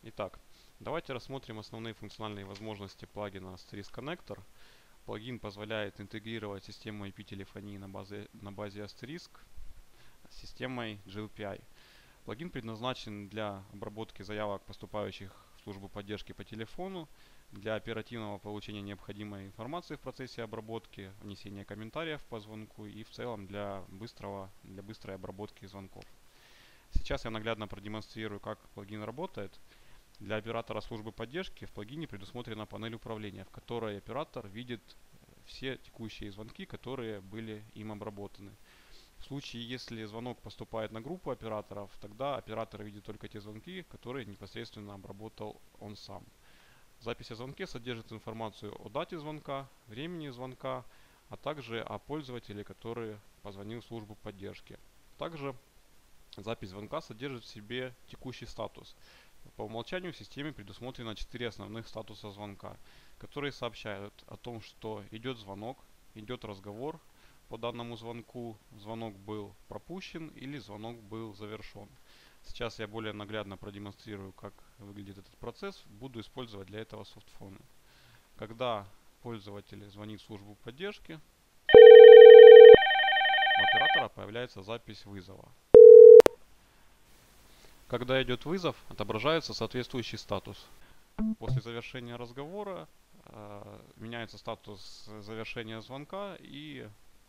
Итак, давайте рассмотрим основные функциональные возможности плагина Asterisk Connector. Плагин позволяет интегрировать систему IP-телефонии на базе Asterisk с системой GLPI. Плагин предназначен для обработки заявок, поступающих в службу поддержки по телефону, для оперативного получения необходимой информации в процессе обработки, внесения комментариев по звонку и в целом для быстрой обработки звонков. Сейчас я наглядно продемонстрирую, как плагин работает. Для оператора службы поддержки в плагине предусмотрена панель управления, в которой оператор видит все текущие звонки, которые были им обработаны. В случае, если звонок поступает на группу операторов, тогда оператор видит только те звонки, которые непосредственно обработал он сам. Запись о звонке содержит информацию о дате звонка, времени звонка, а также о пользователе, который позвонил в службу поддержки. Также запись звонка содержит в себе текущий статус. По умолчанию в системе предусмотрено 4 основных статуса звонка, которые сообщают о том, что идет звонок, идет разговор по данному звонку, звонок был пропущен или звонок был завершен. Сейчас я более наглядно продемонстрирую, как выглядит этот процесс. Буду использовать для этого софтфоны. Когда пользователь звонит в службу поддержки, у оператора появляется запись вызова. Когда идет вызов, отображается соответствующий статус. После завершения разговора меняется статус завершения звонка и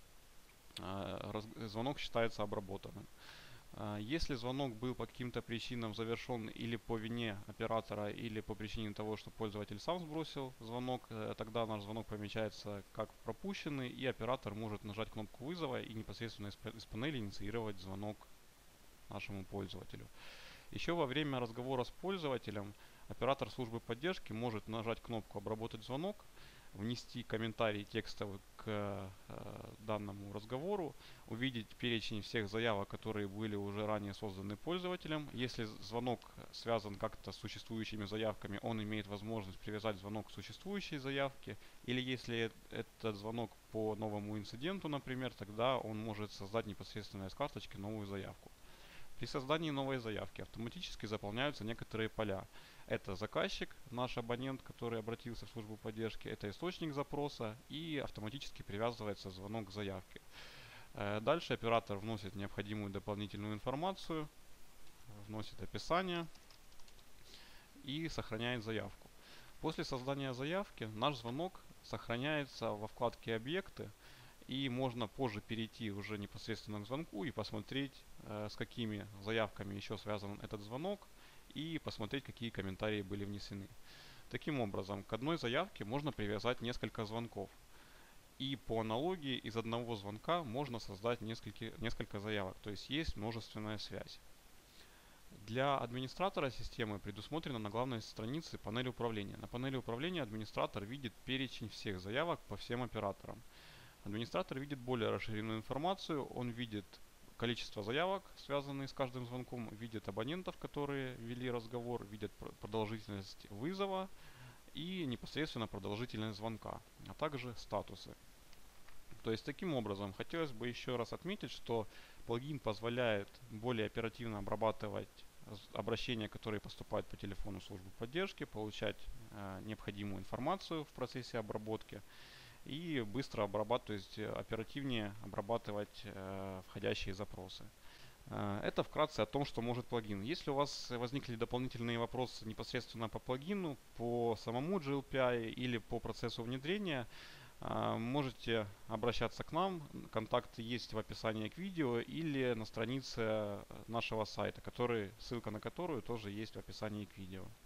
звонок считается обработанным. Если звонок был по каким-то причинам завершен или по вине оператора, или по причине того, что пользователь сам сбросил звонок, тогда наш звонок помечается как пропущенный, и оператор может нажать кнопку вызова и непосредственно из панели инициировать звонок нашему пользователю. Еще во время разговора с пользователем оператор службы поддержки может нажать кнопку «Обработать звонок», внести комментарий текстовый к данному разговору, увидеть перечень всех заявок, которые были уже ранее созданы пользователем. Если звонок связан как-то с существующими заявками, он имеет возможность привязать звонок к существующей заявке. Или если этот звонок по новому инциденту, например, тогда он может создать непосредственно из карточки новую заявку. При создании новой заявки автоматически заполняются некоторые поля. Это заказчик, наш абонент, который обратился в службу поддержки, это источник запроса и автоматически привязывается звонок к заявке. Дальше оператор вносит необходимую дополнительную информацию, вносит описание и сохраняет заявку. После создания заявки наш звонок сохраняется во вкладке «Объекты», и можно позже перейти уже непосредственно к звонку и посмотреть, с какими заявками еще связан этот звонок, и посмотреть, какие комментарии были внесены. Таким образом, к одной заявке можно привязать несколько звонков. И по аналогии из одного звонка можно создать несколько заявок, то есть множественная связь. Для администратора системы предусмотрена на главной странице панель управления. На панели управления администратор видит перечень всех заявок по всем операторам. Администратор видит более расширенную информацию, он видит количество заявок, связанные с каждым звонком, видит абонентов, которые вели разговор, видит продолжительность вызова и непосредственно продолжительность звонка, а также статусы. То есть таким образом хотелось бы еще раз отметить, что плагин позволяет более оперативно обрабатывать обращения, которые поступают по телефону службы поддержки, получать необходимую информацию в процессе обработки и быстро обрабатывать, то есть оперативнее обрабатывать входящие запросы. Это вкратце о том, что может плагин. Если у вас возникли дополнительные вопросы непосредственно по плагину, по самому GLPI или по процессу внедрения, можете обращаться к нам. Контакты есть в описании к видео или на странице нашего сайта, ссылка на которую тоже есть в описании к видео.